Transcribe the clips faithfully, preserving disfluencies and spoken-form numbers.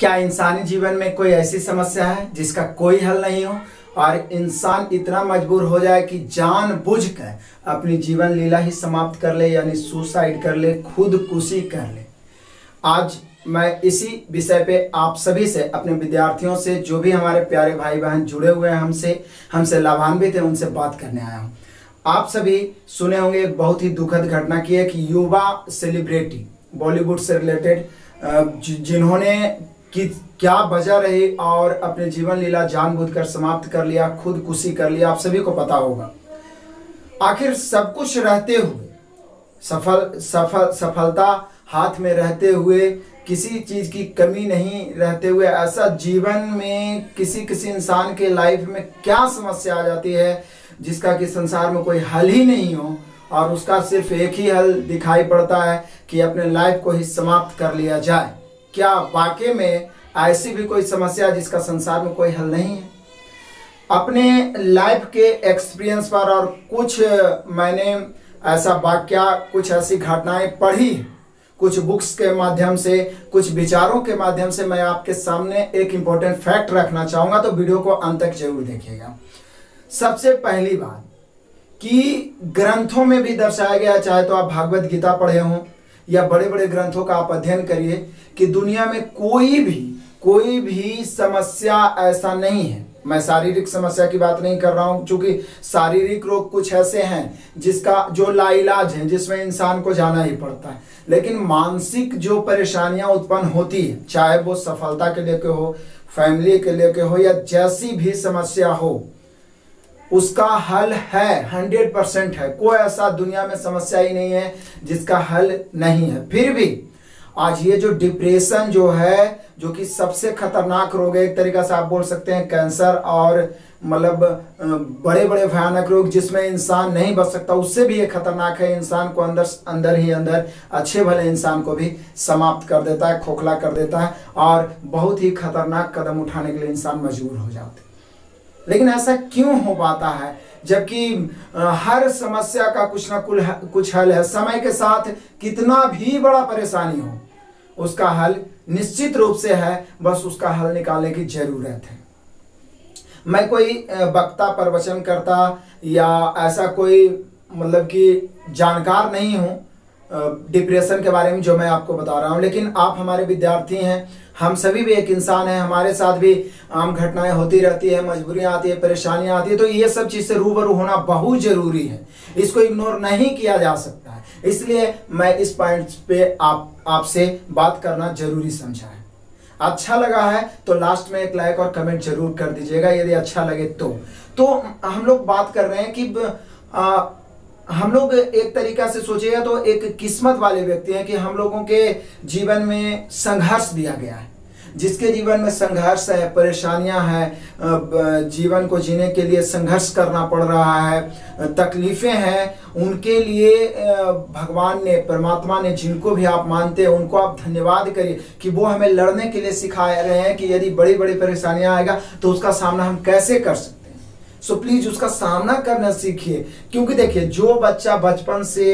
क्या इंसानी जीवन में कोई ऐसी समस्या है जिसका कोई हल नहीं हो और इंसान इतना मजबूर हो जाए कि जानबूझकर अपनी जीवन लीला ही समाप्त कर ले, यानी सुसाइड कर ले, खुदकुशी कर ले। आज मैं इसी विषय पे आप सभी से, अपने विद्यार्थियों से, जो भी हमारे प्यारे भाई बहन जुड़े हुए हैं हमसे हमसे लाभान्वित हैं, उनसे बात करने आया हूँ। आप सभी सुने होंगे एक बहुत ही दुखद घटना की है कि युवा सेलिब्रिटी बॉलीवुड से रिलेटेड जिन्होंने कि क्या वजह रही और अपने जीवन लीला जानबूझकर समाप्त कर लिया, खुदकुशी कर लिया। आप सभी को पता होगा। आखिर सब कुछ रहते हुए, सफल सफल सफलता हाथ में रहते हुए, किसी चीज की कमी नहीं रहते हुए, ऐसा जीवन में किसी किसी इंसान के लाइफ में क्या समस्या आ जाती है जिसका कि संसार में कोई हल ही नहीं हो और उसका सिर्फ एक ही हल दिखाई पड़ता है कि अपने लाइफ को ही समाप्त कर लिया जाए। क्या वाकई में ऐसी भी कोई समस्या जिसका संसार में कोई हल नहीं है? अपने लाइफ के एक्सपीरियंस पर और कुछ मैंने ऐसा वाक्य, कुछ ऐसी घटनाएं पढ़ी, कुछ बुक्स के माध्यम से, कुछ विचारों के माध्यम से मैं आपके सामने एक इम्पोर्टेंट फैक्ट रखना चाहूंगा, तो वीडियो को अंत तक जरूर देखिएगा। सबसे पहली बात कि ग्रंथों में भी दर्शाया गया, चाहे तो आप भागवत गीता पढ़े हों या बड़े बड़े ग्रंथों का आप अध्ययन करिए, कि दुनिया में कोई भी कोई भी समस्या ऐसा नहीं है। मैं शारीरिक समस्या की बात नहीं कर रहा हूं, क्योंकि शारीरिक रोग कुछ ऐसे हैं जिसका जो लाइलाज है, जिसमें इंसान को जाना ही पड़ता है। लेकिन मानसिक जो परेशानियां उत्पन्न होती है, चाहे वो सफलता के लेके हो, फैमिली के लेके हो, या जैसी भी समस्या हो, उसका हल है, हंड्रेड परसेंट है। कोई ऐसा दुनिया में समस्या ही नहीं है जिसका हल नहीं है। फिर भी आज ये जो डिप्रेशन जो है, जो कि सबसे खतरनाक रोग है, एक तरीका से आप बोल सकते हैं कैंसर और मतलब बड़े बड़े भयानक रोग जिसमें इंसान नहीं बच सकता, उससे भी ये खतरनाक है। इंसान को अंदर अंदर ही अंदर, अच्छे भले इंसान को भी समाप्त कर देता है, खोखला कर देता है और बहुत ही खतरनाक कदम उठाने के लिए इंसान मजबूर हो जाते हैं। लेकिन ऐसा क्यों हो पाता है, जबकि हर समस्या का कुछ ना कुछ हल है? समय के साथ कितना भी बड़ा परेशानी हो, उसका हल निश्चित रूप से है, बस उसका हल निकालने की जरूरत है। मैं कोई वक्ता, प्रवचन करता या ऐसा कोई मतलब कि जानकार नहीं हूं डिप्रेशन के बारे में जो मैं आपको बता रहा हूं, लेकिन आप हमारे विद्यार्थी हैं, हम सभी भी एक इंसान हैं, हमारे साथ भी आम घटनाएं होती रहती है, मजबूरियां आती है, परेशानियां आती है, तो ये सब चीज से रूबरू होना बहुत जरूरी है। इसको इग्नोर नहीं किया जा सकता है, इसलिए मैं इस पॉइंट पे आप आपसे बात करना जरूरी समझा है। अच्छा लगा है तो लास्ट में एक लाइक और कमेंट जरूर कर दीजिएगा, यदि अच्छा लगे तो। तो हम लोग बात कर रहे हैं कि आ, हम लोग एक तरीका से सोचिएगा तो एक किस्मत वाले व्यक्ति हैं कि हम लोगों के जीवन में संघर्ष दिया गया है। जिसके जीवन में संघर्ष है, परेशानियां हैं, जीवन को जीने के लिए संघर्ष करना पड़ रहा है, तकलीफें हैं, उनके लिए भगवान ने, परमात्मा ने, जिनको भी आप मानते हैं, उनको आप धन्यवाद करिए कि वो हमें लड़ने के लिए सिखा रहे हैं कि यदि बड़ी बड़ी परेशानियां आएगा तो उसका सामना हम कैसे कर सकते हैं। सो प्लीज उसका सामना करना सीखिए, क्योंकि देखिए जो बच्चा बचपन से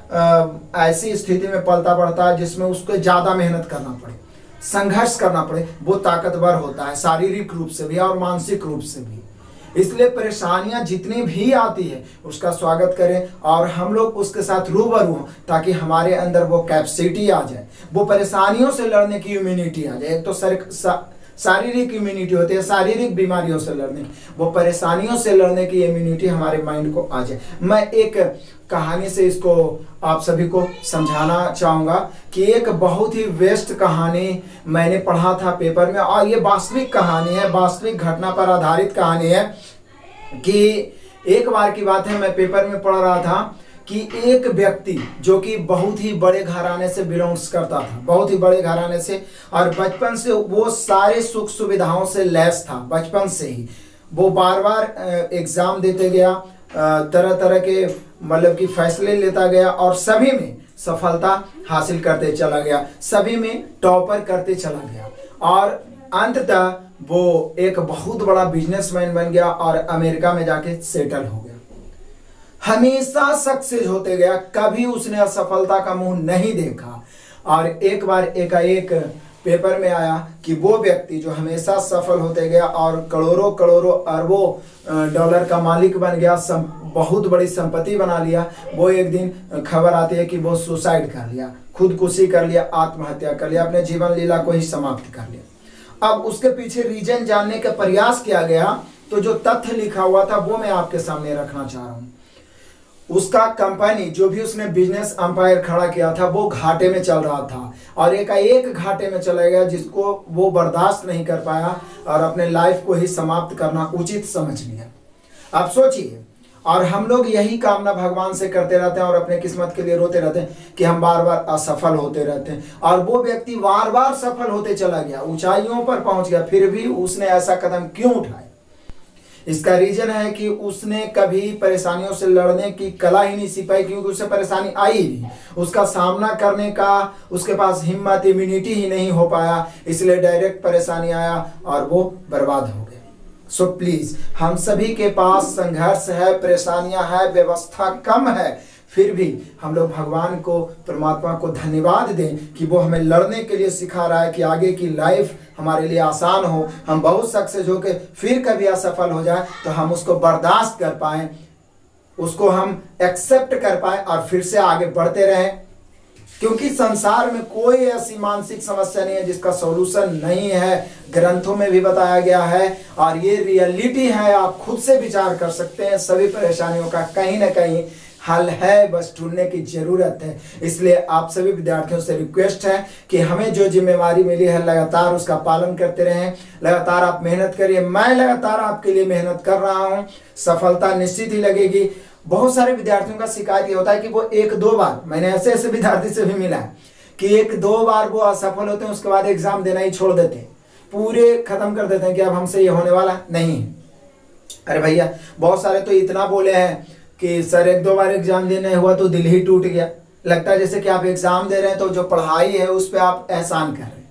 ऐसी स्थिति में पलता बढ़ता है जिसमें उसको ज्यादा मेहनत करना पड़े, संघर्ष करना पड़े, वो ताकतवर होता है, शारीरिक रूप से भी और मानसिक रूप से भी। इसलिए परेशानियां जितनी भी आती है उसका स्वागत करें और हम लोग उसके साथ रूबरू हों, ताकि हमारे अंदर वो कैपेसिटी आ जाए, वो परेशानियों से लड़ने की इम्यूनिटी आ जाए। एक तो सर शारीरिक इम्यूनिटी होती है, शारीरिक बीमारियों से लड़ने की, वो परेशानियों से लड़ने की इम्यूनिटी हमारे माइंड को आ जाए। मैं एक कहानी से इसको आप सभी को समझाना चाहूंगा कि एक बहुत ही वेस्ट कहानी मैंने पढ़ा था पेपर में, और ये वास्तविक कहानी है, वास्तविक घटना पर आधारित कहानी है। कि एक बार की बात है, मैं पेपर में पढ़ रहा था कि एक व्यक्ति जो कि बहुत ही बड़े घराने से बिलोंग्स करता था, बहुत ही बड़े घराने से, और बचपन से वो सारे सुख सुविधाओं से लैस था। बचपन से ही वो बार बार एग्जाम देते गया, तरह तरह के मतलब कि फैसले लेता गया और सभी में सफलता हासिल करते चला गया, सभी में टॉपर करते चला गया और अंततः वो एक बहुत बड़ा बिजनेसमैन बन गया और अमेरिका में जाके सेटल हो गया। हमेशा सक्सेस होते गया, कभी उसने असफलता का मुंह नहीं देखा। और एक बार एकाएक पेपर में आया कि वो व्यक्ति जो हमेशा सफल होते गया और करोड़ों करोड़ों अरबों डॉलर का मालिक बन गया, सम, बहुत बड़ी संपत्ति बना लिया, वो एक दिन खबर आती है कि वो सुसाइड कर लिया, खुदकुशी कर लिया, आत्महत्या कर लिया, अपने जीवन लीला को ही समाप्त कर लिया। अब उसके पीछे रीजन जानने का प्रयास किया गया तो जो तथ्य लिखा हुआ था वो मैं आपके सामने रखना चाह रहा हूं। उसका कंपनी जो भी उसने बिजनेस अंपायर खड़ा किया था वो घाटे में चल रहा था और एकाएक घाटे में चला गया, जिसको वो बर्दाश्त नहीं कर पाया और अपने लाइफ को ही समाप्त करना उचित समझ लिया। आप सोचिए, और हम लोग यही कामना भगवान से करते रहते हैं और अपने किस्मत के लिए रोते रहते हैं कि हम बार बार असफल होते रहते हैं, और वो व्यक्ति बार बार सफल होते चला गया, ऊंचाइयों पर पहुंच गया, फिर भी उसने ऐसा कदम क्यों उठाया? इसका रीजन है कि उसने कभी परेशानियों से लड़ने की कला ही नहीं सीख पाई, क्योंकि उसे परेशानी आई ही नहीं, उसका सामना करने का उसके पास हिम्मत, इम्यूनिटी ही नहीं हो पाया, इसलिए डायरेक्ट परेशानी आया और वो बर्बाद हो गए। सो प्लीज, हम सभी के पास संघर्ष है, परेशानियां है, व्यवस्था कम है, फिर भी हम लोग भगवान को, परमात्मा को धन्यवाद दें कि वो हमें लड़ने के लिए सिखा रहा है कि आगे की लाइफ हमारे लिए आसान हो, हम बहुत सक्सेस हो के फिर कभी असफल हो जाए तो हम उसको बर्दाश्त कर पाए, उसको हम एक्सेप्ट कर पाए और फिर से आगे बढ़ते रहें। क्योंकि संसार में कोई ऐसी मानसिक समस्या नहीं है जिसका सॉल्यूशन नहीं है, ग्रंथों में भी बताया गया है और ये रियलिटी है, आप खुद से विचार कर सकते हैं। सभी परेशानियों का कहीं ना कहीं हल है, बस ढूंढने की जरूरत है। इसलिए आप सभी विद्यार्थियों से रिक्वेस्ट है कि हमें जो जिम्मेवारी मिली है लगातार उसका पालन करते रहें, लगातार आप मेहनत करिए। मैं लगातार आपके लिए मेहनत कर रहा हूं, सफलता निश्चित ही लगेगी। बहुत सारे विद्यार्थियों का शिकायत ये होता है कि वो एक दो बार, मैंने ऐसे ऐसे विद्यार्थी से भी मिला है कि एक दो बार वो असफल होते हैं, उसके बाद एग्जाम देना ही छोड़ देते हैं, पूरे खत्म कर देते हैं कि अब हमसे ये होने वाला नहीं। अरे भैया, बहुत सारे तो इतना बोले हैं कि सर एक दो बार एग्जाम देने हुआ तो दिल ही टूट गया, लगता है जैसे कि आप एग्जाम दे रहे हैं तो जो पढ़ाई है उस पर आप एहसान कर रहे हैं।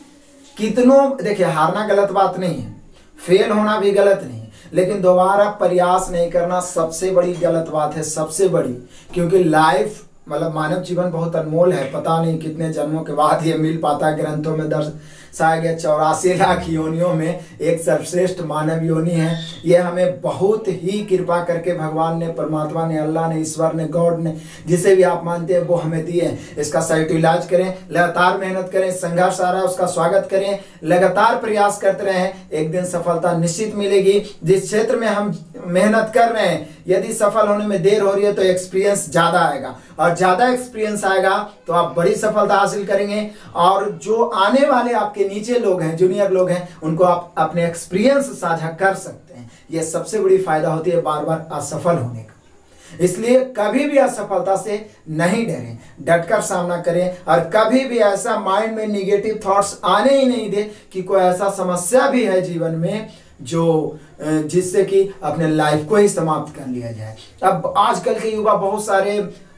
कितनों, देखिए हारना गलत बात नहीं है, फेल होना भी गलत नहीं है, लेकिन दोबारा प्रयास नहीं करना सबसे बड़ी गलत बात है, सबसे बड़ी। क्योंकि लाइफ मतलब मानव जीवन बहुत अनमोल है, पता नहीं कितने जन्मों के बाद ये मिल पाता है। ग्रंथों में दर्शाया गया चौरासी लाख योनियों में एक सर्वश्रेष्ठ मानव योनि है। ये हमें बहुत ही कृपा करके भगवान ने, परमात्मा ने, अल्लाह ने, ईश्वर ने, गॉड ने, जिसे भी आप मानते हैं वो हमें दिए हैं। इसका सही इलाज करें, लगातार मेहनत करें, संघर्ष आ रहा है उसका स्वागत करें, लगातार प्रयास करते रहें, एक दिन सफलता निश्चित मिलेगी। जिस क्षेत्र में हम मेहनत कर रहे हैं यदि सफल होने में देर हो रही है तो एक्सपीरियंस ज्यादा आएगा, और ज्यादा एक्सपीरियंस आएगा तो आप बड़ी सफलता हासिल करेंगे। और जो आने वाले आपके नीचे लोग हैं, जूनियर लोग हैं, उनको आप अपने एक्सपीरियंस साझा कर सकते हैं। यह सबसे बड़ी फायदा होती है बार बार असफल होने का। इसलिए कभी भी असफलता से नहीं डरें, डटकर सामना करें, और कभी भी ऐसा माइंड में निगेटिव थॉट्स आने ही नहीं दे कि कोई ऐसा समस्या भी है जीवन में जो जिससे कि अपने लाइफ को ही समाप्त कर लिया जाए। अब आजकल के युवा बहुत सारे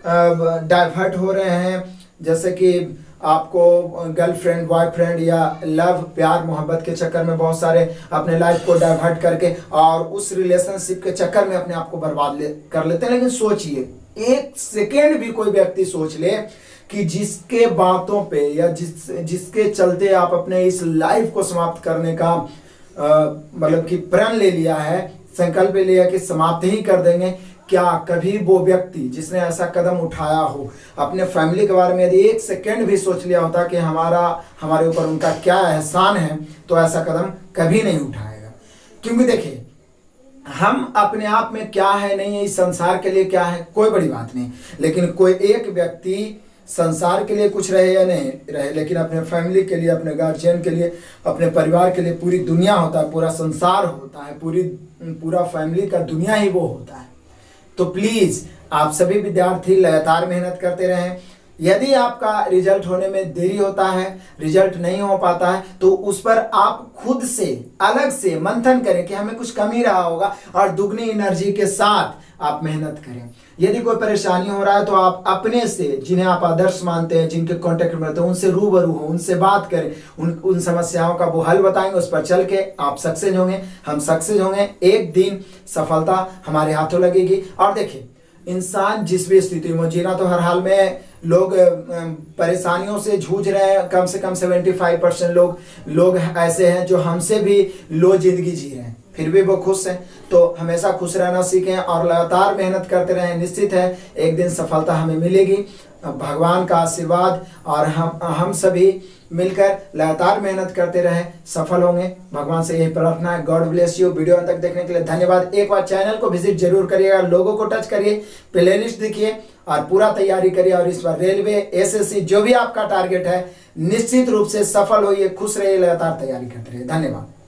डाइवर्ट हो रहे हैं, जैसे कि आपको गर्लफ्रेंड, बॉयफ्रेंड या लव, प्यार मोहब्बत के चक्कर में बहुत सारे अपने लाइफ को डाइवर्ट करके और उस रिलेशनशिप के चक्कर में अपने आप को बर्बाद ले, कर लेते हैं। लेकिन सोचिए, एक सेकेंड भी कोई व्यक्ति सोच ले कि जिसके बातों पे या जिस जिसके चलते आप अपने इस लाइफ को समाप्त करने का मतलब कि प्रण ले लिया है, संकल्प ले लिया कि समाप्त ही कर देंगे, क्या कभी वो व्यक्ति जिसने ऐसा कदम उठाया हो अपने फैमिली के बारे में यदि एक सेकेंड भी सोच लिया होता कि हमारा हमारे ऊपर उनका क्या एहसान है, तो ऐसा कदम कभी नहीं उठाएगा। क्योंकि देखिए, हम अपने आप में क्या है नहीं है, इस संसार के लिए क्या है कोई बड़ी बात नहीं, लेकिन कोई एक व्यक्ति संसार के लिए कुछ रहे या नहीं रहे, लेकिन अपने फैमिली के लिए, अपने गार्जियन के लिए, अपने परिवार के लिए पूरी दुनिया होता है, पूरा संसार होता है, पूरी पूरा फैमिली का दुनिया ही वो होता है। तो प्लीज आप सभी विद्यार्थी लगातार मेहनत करते रहें। यदि आपका रिजल्ट होने में देरी होता है, रिजल्ट नहीं हो पाता है, तो उस पर आप खुद से अलग से मंथन करें कि हमें कुछ कमी रहा होगा, और दुगनी एनर्जी के साथ आप मेहनत करें। यदि कोई परेशानी हो रहा है तो आप अपने से, जिन्हें आप आदर्श मानते हैं, जिनके कांटेक्ट में रहते हैं, उनसे रूबरू हो, उनसे बात करें, उन उन समस्याओं का वो हल बताएंगे, उस पर चल के आप सक्सेस होंगे, हम सक्सेस होंगे। एक दिन सफलता हमारे हाथों लगेगी। और देखिए, इंसान जिस भी स्थिति में जीना, तो हर हाल में लोग परेशानियों से जूझ रहे हैं। कम से कम पचहत्तर परसेंट लोग लोग ऐसे हैं जो हमसे भी लो जिंदगी जी रहे हैं, फिर भी वो खुश हैं। तो हमेशा खुश रहना सीखें और लगातार मेहनत करते रहें। निश्चित है एक दिन सफलता हमें मिलेगी। भगवान का आशीर्वाद और हम हम सभी मिलकर लगातार मेहनत करते रहें, सफल होंगे। भगवान से यही प्रार्थना है। God bless you. वीडियो अंत तक देखने के लिए धन्यवाद। एक बार चैनल को विजिट जरूर करिएगा, लोगों को टच करिए, प्लेलिस्ट देखिए और पूरा तैयारी करिए। और इस बार रेलवे, एसएससी, जो भी आपका टारगेट है, निश्चित रूप से सफल होइए, खुश रहिए, लगातार तैयारी करते रहिए। धन्यवाद।